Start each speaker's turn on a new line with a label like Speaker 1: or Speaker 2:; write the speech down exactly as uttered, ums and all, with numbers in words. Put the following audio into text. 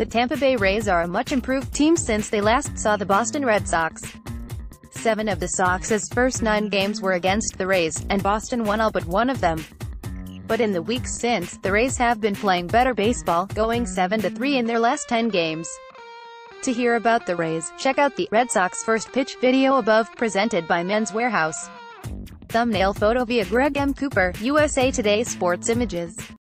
Speaker 1: The Tampa Bay Rays are a much improved team since they last saw the Boston Red Sox. Seven of the Sox's first nine games were against the Rays, and Boston won all but one of them. But in the weeks since, the Rays have been playing better baseball, going seven to three in their last ten games. To hear about the Rays, check out the Red Sox First Pitch video above, presented by Mens Wearhouse. Thumbnail photo via Greg M. Cooper, U S A Today Sports Images.